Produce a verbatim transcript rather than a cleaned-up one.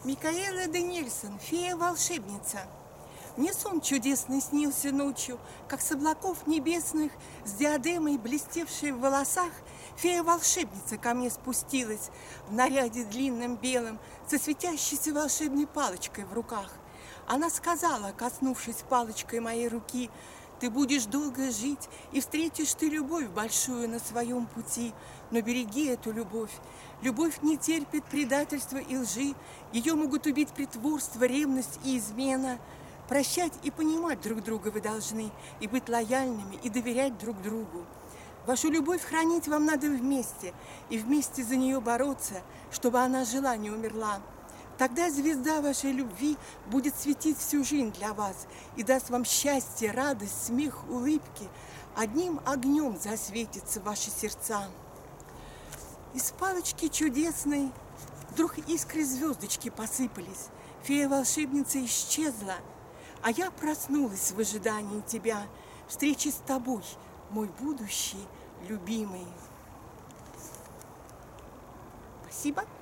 Микаэла Данильсон, фея-волшебница. Мне сон чудесный снился ночью, как с облаков небесных, с диадемой, блестевшей в волосах, фея-волшебница ко мне спустилась в наряде длинном белом, со светящейся волшебной палочкой в руках. Она сказала, коснувшись палочкой моей руки: «Ты будешь долго жить, и встретишь ты любовь большую на своем пути, но береги эту любовь. Любовь не терпит предательства и лжи, ее могут убить притворство, ревность и измена. Прощать и понимать друг друга вы должны, и быть лояльными, и доверять друг другу. Вашу любовь хранить вам надо вместе, и вместе за нее бороться, чтобы она жила, не умерла. Тогда звезда вашей любви будет светить всю жизнь для вас и даст вам счастье, радость, смех, улыбки. Одним огнем засветятся ваши сердца». Из палочки чудесной вдруг искры звездочки посыпались. Фея-волшебница исчезла, а я проснулась в ожидании тебя, встречи с тобой, мой будущий любимый. Спасибо.